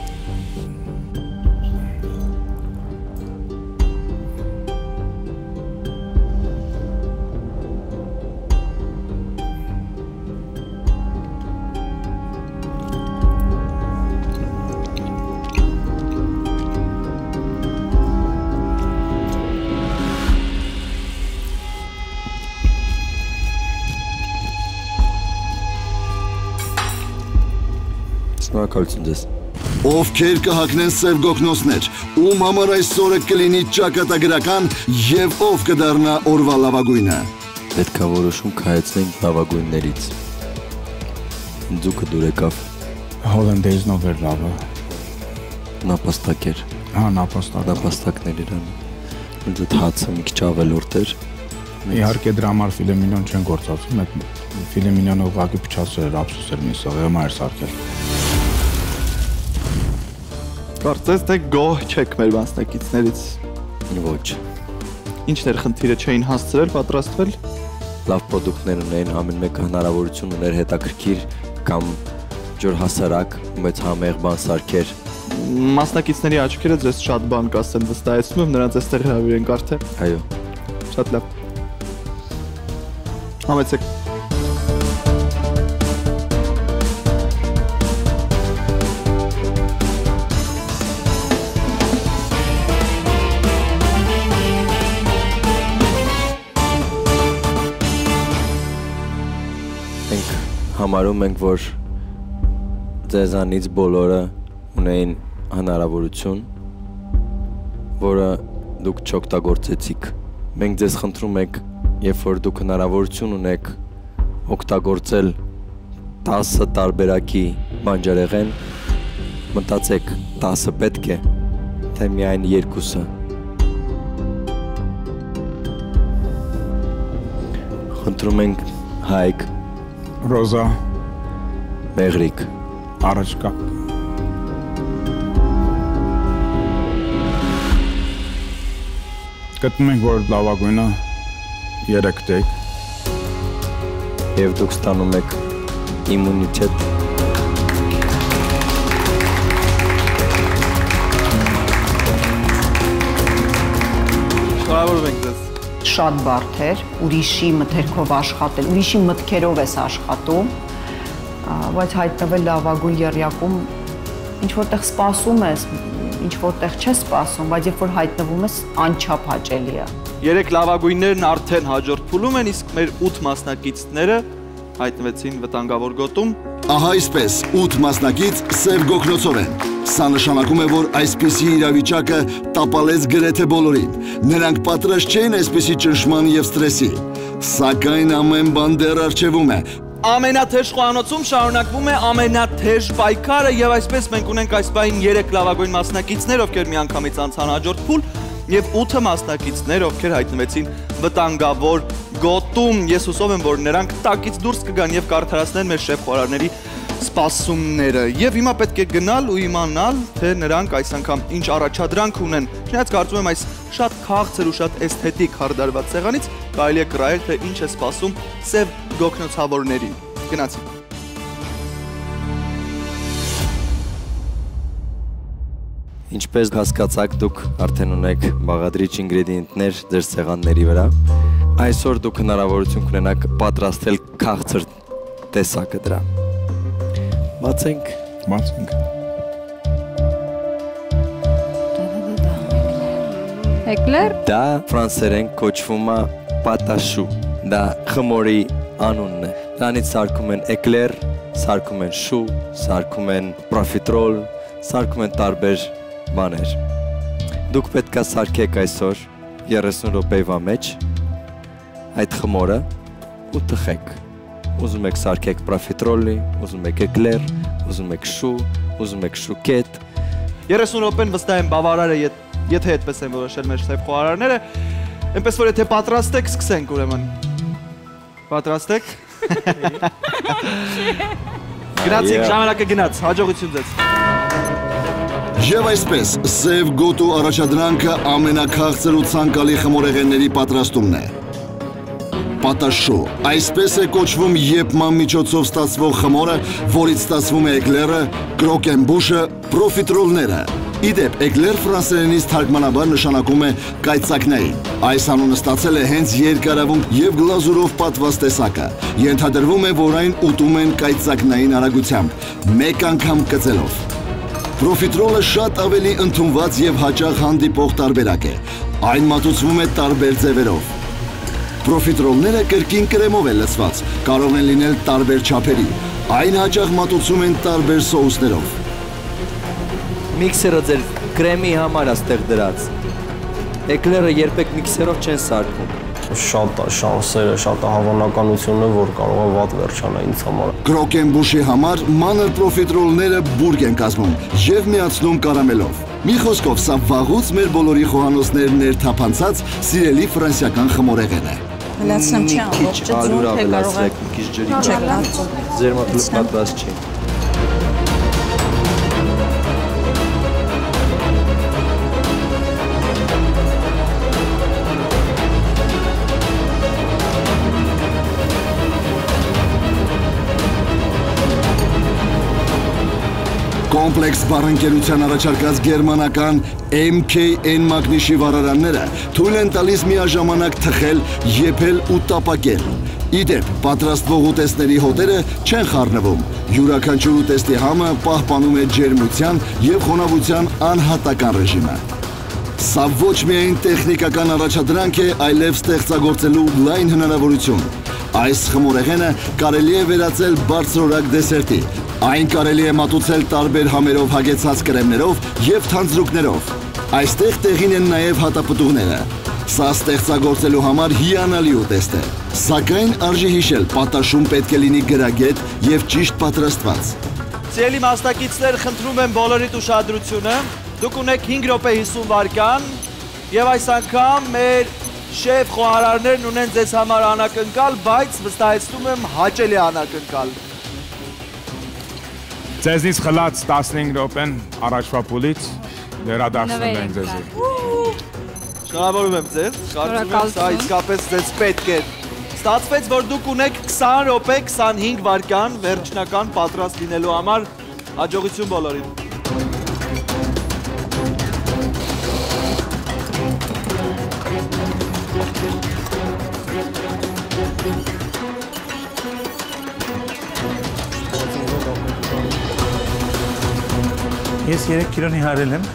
Շնորհակալություն ձեզ։ Ովքեր կհագնեն սև գոգնոցներ, ում համար այսօրը կլինի ճակատագրական եւ ով կդառնա օրվա լավագույնը։ Պետք է որոշում կայացնենք լավագույններից։ Ձուկը դուր եկավ։ Հոլանդեզնով էր լավը։ Նապաստակ էր։ Հա, նապաստակ։ Նապաստակներ իրան։ Ինձ այդ հացը մի քիչ ավելորդ էր։ Իհարկե դրա համար ֆիլեմինոն չեն գործածում, այդ ֆիլեմինյոնը ուղղակի փչացել էր, ափսոս էր մի սողի, հիմա էր սարքել։ Կարծես թե գոհ չեք մեր մասնակիցներից։ Ոչ։ Ինչներ խնդիրը չէին հասցրել, պատրաստվել։ Լավ պրոդուկտներ ունեն, ամեն մեկը հնարավորություն ուներ հետաքրքիր կամ ջրհասարակ, մեծ համեղ բան սարքեր։ Մասնակիցների աչքերը ձեզ շատ բան կասեն, վստահեցնում եմ, նրանց այստեղ հրավիրենք արդեն։ Այո։ Շատ լավ։ Համեցեք։ Համարում ենք, որ ձեզանից բոլորը ունեին հնարավորություն, որը դուք չօգտագործեցիք։ Մենք ձեզ խնդրում ենք, երբ որ դուք հնարավորություն ունեք օգտագործել տասը տարբերակի բանջարեղեն, մտածեք տասը պետք է, թե միայն երկուսը։ Խնդրում ենք Հայկ, Ռոզա, Մեղրիկ, առաջ կա։ Գտնում ենք, որ լավագույնը երեք տեք։ Եվ դուք ստանում եք իմունիտետ։ Շնորհավորում ենք ձեզ։ Շատ բարդ էր, ուրիշի մտքերով աշխատել, ուրիշի մտքերով ես աշխատում, բայց հայտնվել լավագույն եռյակում ինչ որտեղ սպասում ես, ինչ որտեղ չես սպասում, բայց երբ որ հայտնվում ես, անչափ հաճելի է։ Երեք լավագույններն արդեն հաջորդ փուլում են, իսկ մեր ութ մասնակիցները հայտնվեցին վտանգավոր գոտում։ Ահա այսպես, ութ մասնակից սև գոգնոցով են։ Սա նշանակում է, որ այսպիսի իրավիճակը տապալեց գրեթե բոլորին։ Նրանք պատրաստ չէին այսպիսի ճնշման և ստրեսի։ Սակայն ամեն բան դեռ առջևում է։ Ամենաթեժ խոհանոցում շարունակվում է ամենաթեժ պայքարը եւ այսպես մենք ունենք այս պահին երեք լավագույն մասնակիցներ, ովքեր միանգամից անցան հաջորդ փուլ եւ ութ մասնակիցներ, ովքեր հայտնվեցին վտանգավոր գոտում։ Ես հուսով եմ, որ նրանք տակից դուրս կգան եւ կարդարացնեն մեր շեֆ խորարների սպասումները եւ հիմա պետք է գնալ ու իմանալ, թե նրանք այս անգամ ինչ առաջադրանք ունեն։ Չնայած կարծում եմ այս շատ քաղցր ու շատ էսթետիկ հարդարված սեղանից կարելի է կռահել, թե ինչ է սպասում սև գոգնոցավորներին։ Գնացինք։ Ինչպես հասկացաք, դուք արդեն ունեք բաղադրիչ ինգրեդիենտներ ձեր սեղանների վրա։ Այսօր դուք հնարավորություն կունենաք պատրաստել քաղցր տեսակը դրա։ Բացենք։ Բացենք։ Էկլեր։ Դա ֆրանսերեն կոչվում է պատաշու։ Դա խմորի անունն է։ Դրանից սարքում են էկլեր, սարքում են շու, սարքում են պրոֆիտրոլ, սարքում են տարբեր բաներ։ Դուք պետք է սարքեք այսօր երեսուն րոպեվա մեջ այդ խմորը ու թխեք։ Ուզում եք սարքեք պրոֆիտրոլի, ուզում եք էկլեր, ուզում եք շու, ուզում եք շուկետ։ երեսուն րոպեն վստահ եմ բավարար է, եթե այդպես են որոշել մեր սև խոհարարները։ Այնպես որ եթե պատրաստ եք, սկսենք ուրեմն։ Պատրաստ եք։ Գնացինք, ժամանակը գնաց, հաջողություն ձեզ։ Եվ այսպես, սև գոտու առաջադրանքը ամենաքաղցր ու ցանկալի խմորեղենների պատրաստումն է։ Պատաշու, այսպես է կոչվում եփման միջոցով ստացվող խմորը, որից ստացվում է էկլերը, կրոկենբուշը, պրոֆիտրոլները։ Իդեպ, էկլեր ֆրանսերենից թարգմանաբար նշանակում է կայծակնային։ Այս անունը ստացել է հենց երկարավունք և գլազուրով պատված տեսակը։ Ենթադրվում է, որ այն ուտում են կայծակնային արագությամբ, մեկ անգամ կծելով։ Պրոֆիտրոլը շատ ավելի ընդունված և հաճախ հանդիպող տարբերակ է։ Այն մատուցվում է տարբեր ձևերով։ Պրոֆիտրոլները կրկին կրեմով են լցված, կարող են լինել տարբեր չափերի։ Այն հաճախ մատուցում են տարբեր սոուսներով։ Միքսերը ձեր կրեմի համար է ստեղ դրած։ Էկլերը երբեք միքսերով չեն սարքում։ Շատ շանսերը, շատ հավանականությունը, որ կարող է վատ վերջանա ինձ համար։ Կրոկենբուշի համար մանր պրոֆիտրոլները բուրգ են կազմում և միացնում կարամելով։ Մի խոսքով, սա վաղուց մեր բոլորի խոհանոցներն ներթափանցած սիրելի ֆրանսիական խմորեղեն է։ Հլացնեմ չի ամբողջը ձուն, թե կարող է մի քիչ ջրի ձեր մոտ պատված չի։ Կոմպլեքս բառընկերության առաջարկած գերմանական M K N մագնիշի վառարանները թույլ են տալիս միաժամանակ թխել, եփել ու տապակել։ Իդեպ, պատրաստվող ուտեստների հոտերը չեն խառնվում։ Յուրաքանչյուր ուտեստի համը պահպանում է ջերմության և խոնավության անհատական ռեժիմը։ Սա ոչ միայն տեխնիկական առաջադրանք է, այլև ստեղծագործելու լայն հնարավորություն։ Այս խմորեղենը կարելի է վերածել բարձրորակ դեսերտի։ Այն կարելի է մատուցել տարբեր համերով հագեցած կրեմներով և թանձրուկներով։ Այստեղ տեղին են նաև հատապտուղները։ Սա ստեղծագործելու համար հիանալի ուտեստ է։ Սակայն արժի հիշել, պատաշում պետք է լինի գրագետ և ճիշտ պատրաստված։ Սիրելի մասնակիցներ, խնդրում եմ բոլորիդ ուշադրությունը։ Դուք ունեք հինգ րոպե հիսուն վայրկյան և այս անգամ մեր շեֆ խոհարարներն ունեն ձեզ համար անակնկալ, բայց վստահեցնում եմ հաճելի անակնկալ։ Ձեզնից խլած տասնհինգ րոպեն առաջվա փուլից վերադարձնում ենք ձեզ։ Շնորհավորում եմ ձեզ, կարծում եմ սա իսկապես ձեզ պետք է։ Ստացվեց, որ դուք ունեք քսան րոպե, քսանհինգ վայրկյան վերջնական պատրաստ լինելու համար, հաջողություն բոլորին։ Ես երեք կիլո նիհարել եմ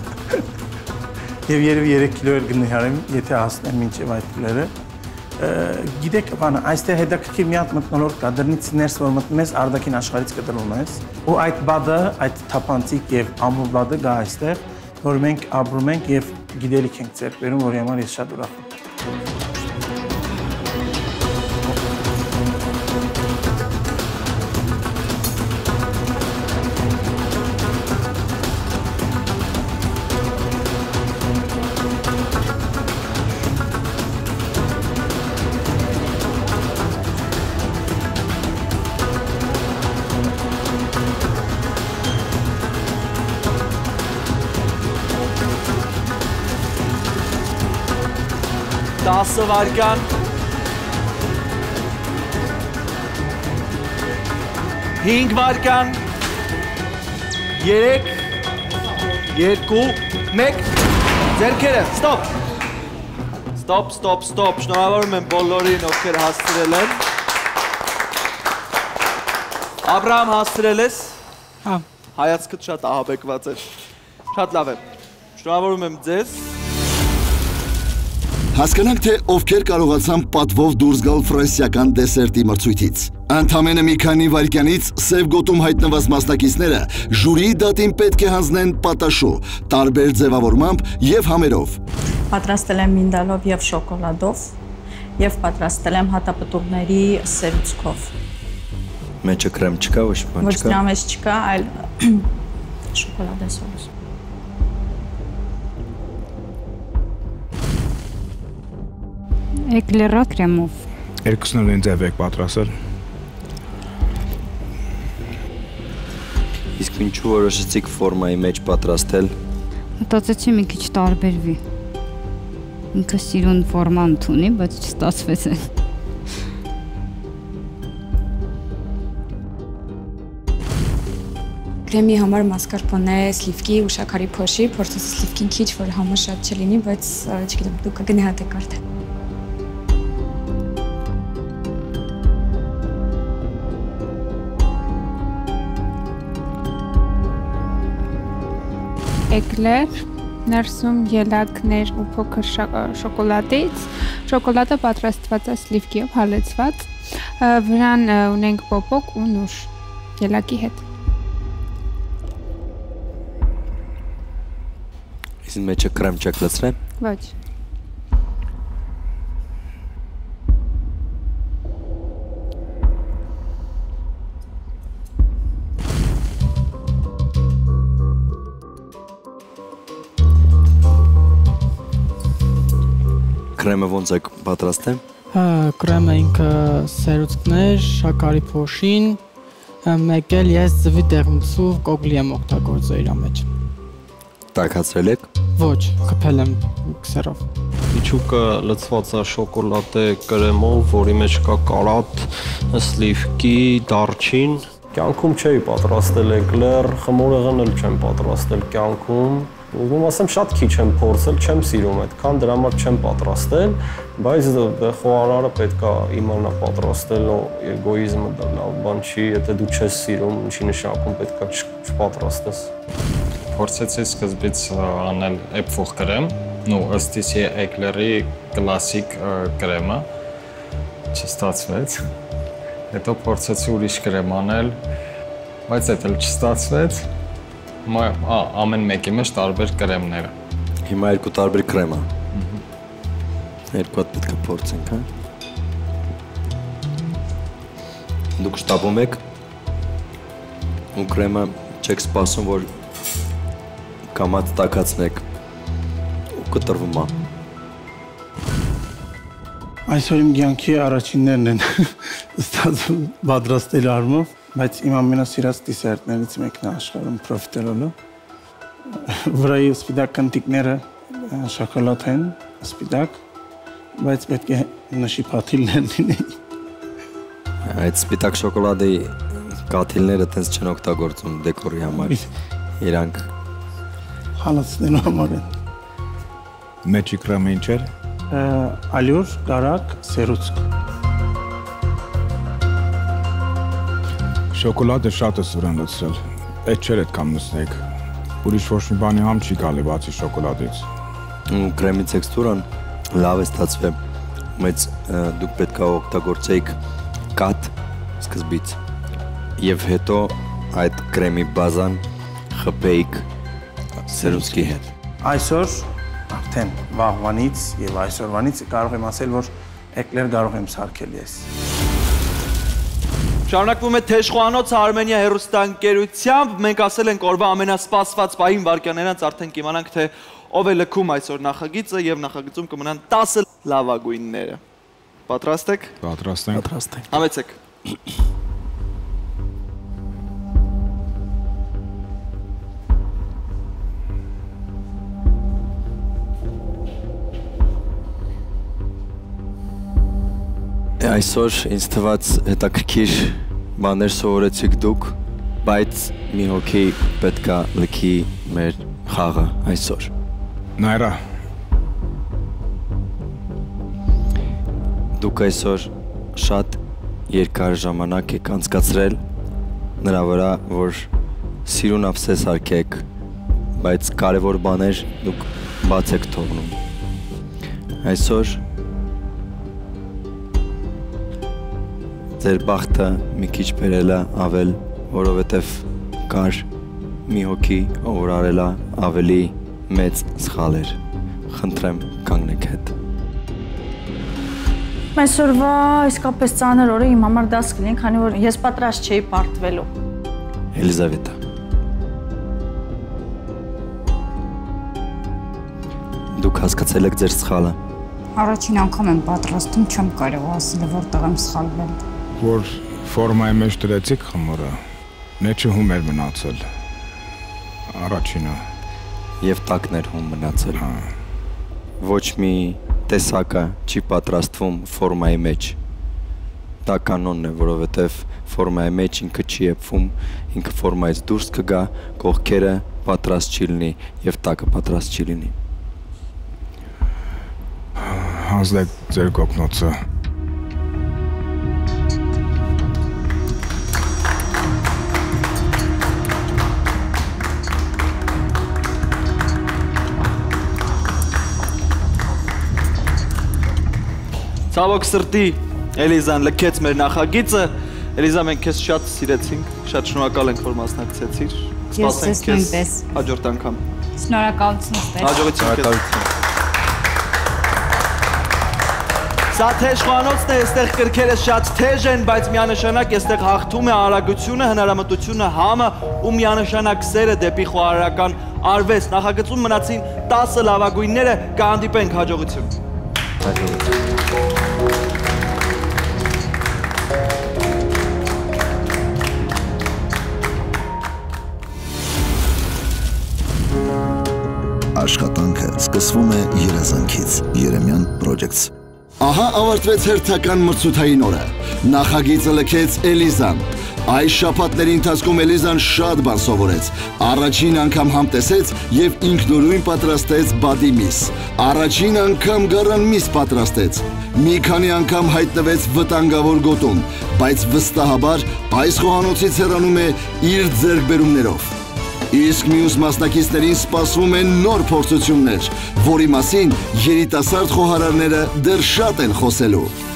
և երևի երեք կիլո էլ կնիհարեմ, եթե հասնեմ մինչև այդ փուլերը։ Գիտեք, բանը, այստեղ հետաքրքիր մի հատ մթնոլորտ կա, դրնից ներս որ մտնում ես, արտաքին աշխարհից կտրվում ես, ու այդ բադը, այդ թափանցիկ և ամուր բադը գա այստեղ, որ մենք ապրում ենք և գիտելիք ենք ձեռք բերում, որի համար ես շատ ուրախ եմ։ տասը վայրկյան։ հինգ վայրկյան։ երեք, երկու, մեկ։ Ձեռքերը, ստոպ։ Ստոպ, ստոպ, ստոպ։ Շնորհավորում եմ բոլորին, ովքեր հասցրել են։ Աբրահամ, հասցրել ես։ Հա։ Հայացքդ շատ ահաբեկված էր։ Շատ լավ է։ Շնորհավորում եմ ձեզ։ Հասկանանք, թե ովքեր կարողացան պատվով դուրս գալ ֆրանսիական դեսերտի մրցույթից։ Ընդամենը մի քանի վայրկյանից սև գոտում հայտնված մասնակիցները ժյուրիի դատին պետք է հանձնեն պատաշու, տարբեր ձևավորմամբ եւ համերով։ Պատրաստել եմ մինդալով եւ շոկոլադով եւ պատրաստել եմ հատապտուղների սերուցքով։ Մեջը կրեմ չկա, ոչ բան չկա։ Ոչ դրա մեջ չկա, այլ շոկոլադե սոուս։ Էկլերա կրեմով։ Երկուսն էլ ինձ եք պատրաստել։ Իսկ ինչու որոշեցիք ֆորմայի մեջ պատրաստել։ Մտածեցի մի քիչ տարբերվի։ Ինքը սիրուն ֆորմա ընդունի, բայց չստացվեց է։ Կրեմի համար մասկարպոնե, սլիվկի ու շաքարի փոշի, փորձեցի սլիվկին քիչ, որ համը շատ չլինի, բայց չգիտեմ, դուք կգնահատեք արդեն։ Էկլեր, ներսում ելակներ ու փոքր շոկոլադից, շոկոլադը պատրաստված է սլիվկիով հալեցված, վրան ունենք պոպոկ ու նուշ ելակի հետ։ Իսկ մեջը կրեմ չեք լցրել։ Ոչ։ Կրեմը ոնց եք պատրաստել։ Կրեմը ինքը սերուցքներ, շաքարի փոշին, մեկ էլ ես ձվի դեղմցուվ կոգլի եմ օգտագործել իր մեջ։ Տաքացրել եք։ Ոչ, խփել եմ քսերով։ Իջուկը լցված է շոկոլադե կրեմով, որի մեջ կա կարատ, սլիվկի, դարչին։ Կյանքում չէի պատրաստել էկլեր, խմորեղն էլ չեմ պատրաստել կյանքում։ Ուզում ասեմ շատ քիչ եմ փորձել, չեմ սիրում այդքան, դրա համար չեմ պատրաստել, բայց խոհարարը պետք է իմանա պատրաստել, էգոիզմը դա լավ բան չի, եթե դու չես սիրում, ինչի նշանակում պետք է չպատրաստես։ Փորձեցի սկզբից անել էպֆող կրեմ, նո ըստ իսի էկլերի կլասիկ կրեմը, չստացվեց, հետո փորձեցի ուրիշ կրեմ անել, բայց էդ էլ չստացվեց, ամեն մեկի մեջ տարբեր կրեմները։ Հիմա երկու տարբեր կրեմ է։ Երկու հատ պետք է փորձենք, հա։ Դուք շտապում եք ու կրեմը չեք սպասում, որ կամած տաքացնեք ու կտրվում է։ Այսօր իմ կյանքի առաջիններն են ստացվում պատրաստել արմով, բայց իմ ամենասիրած դիսերտներից մեկն է աշխարհում պրոֆիտերոլը։ Վրայի սպիտակ կնտիկները շոկոլադ են, սպիտակ, բայց պետք է նշի փաթիլներ լինի։ Այդ սպիտակ շոկոլադի կաթիլները տենց չեն օգտագործում դեկորի համար։ Իրանք հալածնելու համար են։ Մեջի կրեմը ինչ էր։ Ալյուր, կարակ, սերուցք։ Շոկոլադը շատ է սուրեն լցրել, այդ չէր էդքան լցնեք, ուրիշ ոչ մի բանի համ չի գալի բացի շոկոլադից։ Կրեմի տեքստուրան լավ է ստացվել, բայց դուք պետք է օգտագործեիք կաթ սկզբից եւ հետո այդ կրեմի բազան խփեիք սերուցքի հետ։ Այսօր արդեն վաղվանից եւ այսօրվանից կարող եմ ասել, որ էկլեր կարող եմ սարքել ես։ Շարունակվում է Թեժխոհանոցը Արմենիա հեռուստաընկերությամբ, մենք ասել ենք օրվա ամենասպասված պահին վայրկյաներից արդեն կիմանանք, թե ով է լքում այսօր նախագիծը եւ նախագծում կմնան տասը լավագույնները։ Պատրաստ եք։ Պատրաստ ենք։ Պատրաստ ենք։ Համեցեք։ Այսօր ինձ թվաց հետաքրքիր բաներ սովորեցիք դուք, բայց մի հոգի պետքա լքի մեր խաղը այսօր։ Նայրա։ Դուք այսօր շատ երկար ժամանակ եք անցկացրել նրա վրա, որ սիրուն ափսես հարկեք, բայց կարևոր բաներ դուք բաց եք թողնում։ Այսօր ձեր բախտը մի քիչ բերելա ավել, որովհետև կար մի հոգի, որ արելա ավելի մեծ սխալեր։ Խնդրեմ կանգնեք հետ։ Այսօրվա իսկապես ծանր օրը իմ համար դաս կլինի, քանի որ ես պատրաստ չէի պարտվելու։ Էլիզավետա։ Դուք հասկացել եք ձեր սխալը։ Առաջին անգամ եմ պատրաստում, չեմ կարող ասել, որտեղ եմ սխալվել։ Որ ֆորմայի մեջ դրեցիք խմորը, մեջը հում էր մնացել, առաջինը։ Եվ տակն էր հում մնացել։ Ոչ մի տեսակը չի պատրաստվում ֆորմայի մեջ։ Դա կանոնն է, որովհետև ֆորմայի մեջ ինքը չի եփվում, ինքը ֆորմայից դուրս կգա, կողքերը պատրաստ չի լինի և տակը պատրաստ չի լինի։ Հանձնեք ձեր կողքնոցը։ Ցավոք սրտի Էլիզան լքեց մեր նախագիծը։ Էլիզա, մենք քեզ շատ սիրեցինք, շատ շնորհակալ ենք, որ մասնակցեցիր։ Սպասենք քեզ հաջորդ անգամ։ Շնորհակալություն ստեղ։ Հաջողություն քեզ։ Սա թեժ խոհանոցն է, այստեղ կրքերը շատ թեժ են, բայց միանշանակ այստեղ հաղթում է արագությունը, հնարամտությունը, համը ու միանշանակ սերը դեպի խոհարարական արվեստ։ Նախագծում մնացին տասը լավագույնները, կհանդիպենք հաջողություն։ Աշխատանքը սկսվում է երազանքից։ Երեմյան Projects։ Ահա ավարտվեց հերթական մրցութային օրը։ Նախագիծը լքեց Էլիզան։ Այս շաբաթների ընթացքում Էլիզան շատ բան սովորեց։ Առաջին անգամ համտեսեց եւ ինքնուրույն պատրաստեց բադի միս։ Առաջին անգամ գարան միս պատրաստեց։ Մի քանի անգամ հայտնվեց վտանգավոր գոտում, բայց վստահաբար այս խոհանոցից հեռանում է իր ձեռքբերումներով։ Իսկ մյուս մասնակիցներին սպասվում են նոր փորձություններ, որի մասին երիտասարդ խոհարարները դեռ շատ են խոսելու։